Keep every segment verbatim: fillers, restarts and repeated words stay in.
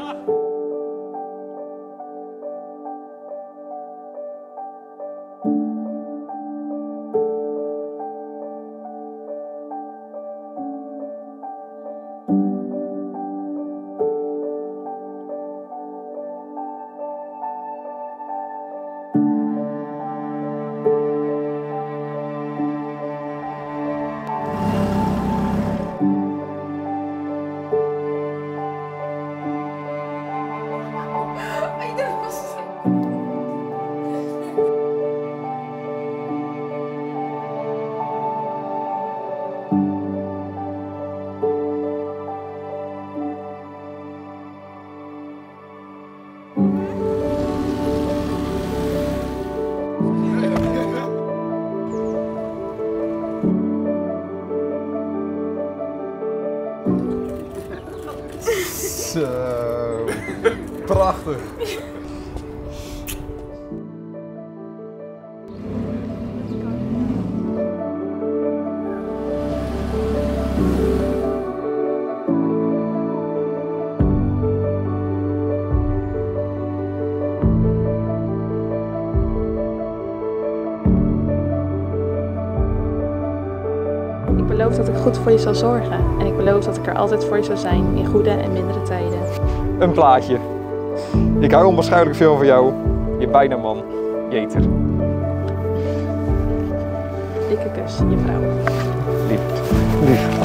Zo, prachtig. Ik beloof dat ik goed voor je zal zorgen en ik beloof dat ik er altijd voor je zal zijn in goede en mindere tijden. Een plaatje. Ik hou onwaarschijnlijk veel van jou. Je bijna man, Jeter. Dikke kus, je vrouw. Lief. Lief.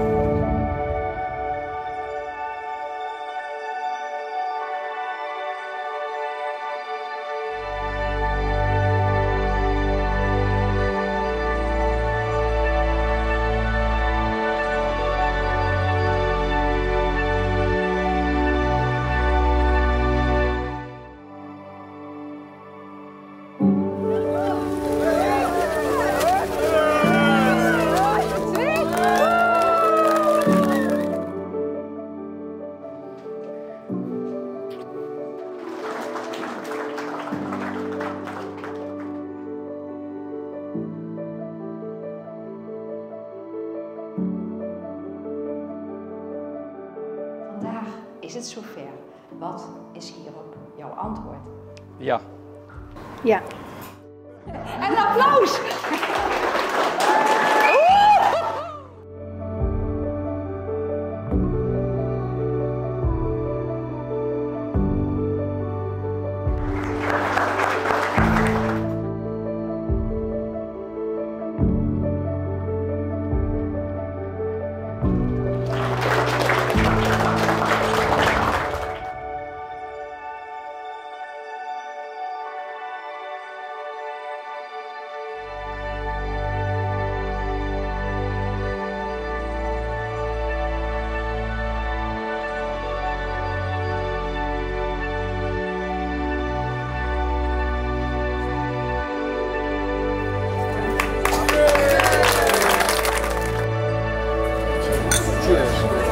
Vandaag is het zover. Wat is hierop jouw antwoord? Ja. Ja. En een applaus! Cheers.